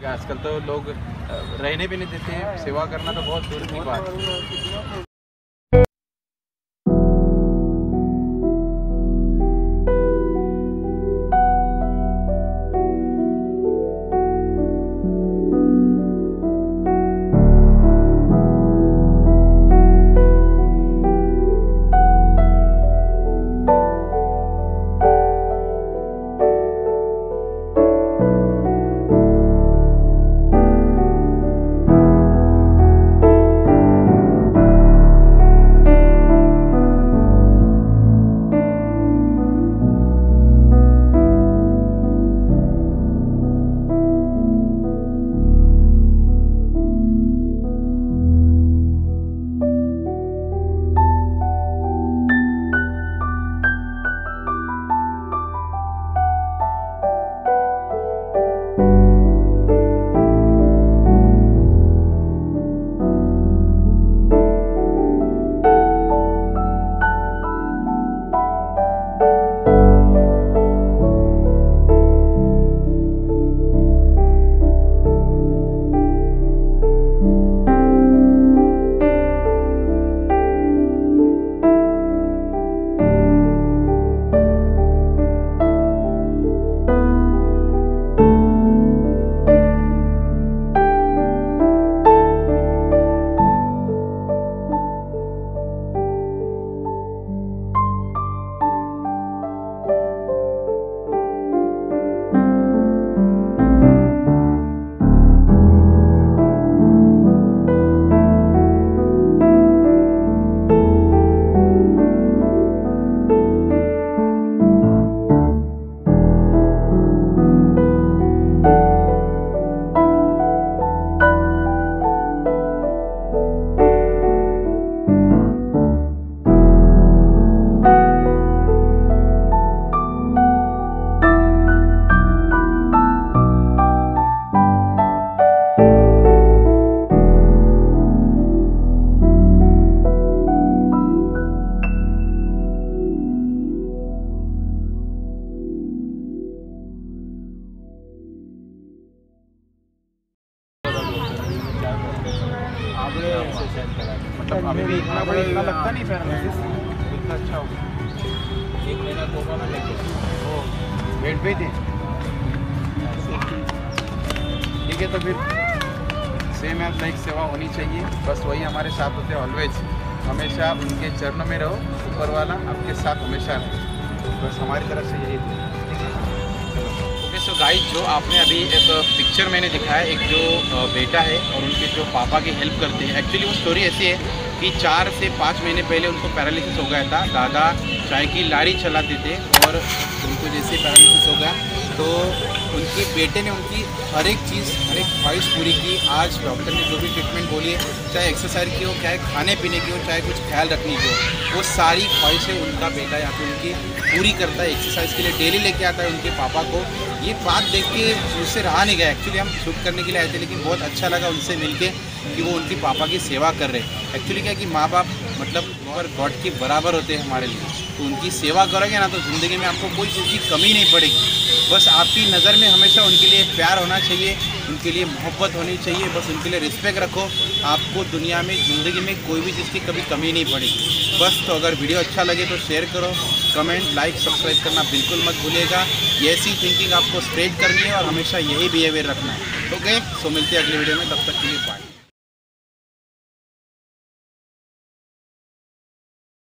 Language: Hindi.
आजकल तो लोग रहने भी नहीं देते हैं, सेवा करना तो बहुत दूर की बात है। मतलब अभी भी इतना लगता नहीं पैरालिसिस इतना अच्छा हो गया। 1 महीना कोमा में लेके वो बेड पे थे। ठीक है, तो फिर सेम एज लाइक सेवा होनी चाहिए। बस वही हमारे साथ होते हैं ऑलवेज। हमेशा उनके चरणों में रहो, ऊपर वाला आपके साथ हमेशा रहे। बस हमारी तरफ से यही है। सो गाइस, जो आपने अभी एक पिक्चर मैंने दिखाया, एक जो बेटा है और उनके जो पापा की हेल्प करते हैं। एक्चुअली वो स्टोरी ऐसी है कि 4 से 5 महीने पहले उनको पैरालिसिस हो गया था। दादा चाय की लारी चलाते थे और उनको जैसे पैरालिसिस हो गया तो उनके बेटे ने उनकी हर एक चीज़, हर एक ख्वाहिश पूरी की। आज डॉक्टर ने जो भी ट्रीटमेंट बोली है, चाहे एक्सरसाइज की हो, चाहे खाने पीने की हो, चाहे कुछ ख्याल रखने की हो, वो सारी ख्वाहिशें उनका बेटा यहाँ पे उनकी पूरी करता है। एक्सरसाइज के लिए डेली लेके आता है उनके पापा को। ये बात देख के मुझसे रहा नहीं गया। एक्चुअली हम शूट करने के लिए आए थे, लेकिन बहुत अच्छा लगा उनसे मिलके कि वो उनके पापा की सेवा कर रहे हैं। एक्चुअली क्या कि माँ बाप मतलब और गॉड के बराबर होते हैं हमारे लिए। तो उनकी सेवा करोगे ना तो ज़िंदगी में आपको कोई चीज़ की कमी नहीं पड़ेगी। बस आपकी नज़र में हमेशा उनके लिए प्यार होना चाहिए, उनके लिए मोहब्बत होनी चाहिए, बस उनके लिए रिस्पेक्ट रखो। आपको दुनिया में, ज़िंदगी में कोई भी चीज़ की कभी कमी नहीं पड़ेगी। बस तो अगर वीडियो अच्छा लगे तो शेयर करो, कमेंट, लाइक, सब्सक्राइब करना बिल्कुल मत भूलिएगा। ऐसी थिंकिंग आपको स्प्रेड करनी है और हमेशा यही बिहेवियर रखना है। ओके, सो मिलते हैं अगले वीडियो में, तब तक के लिए बाय।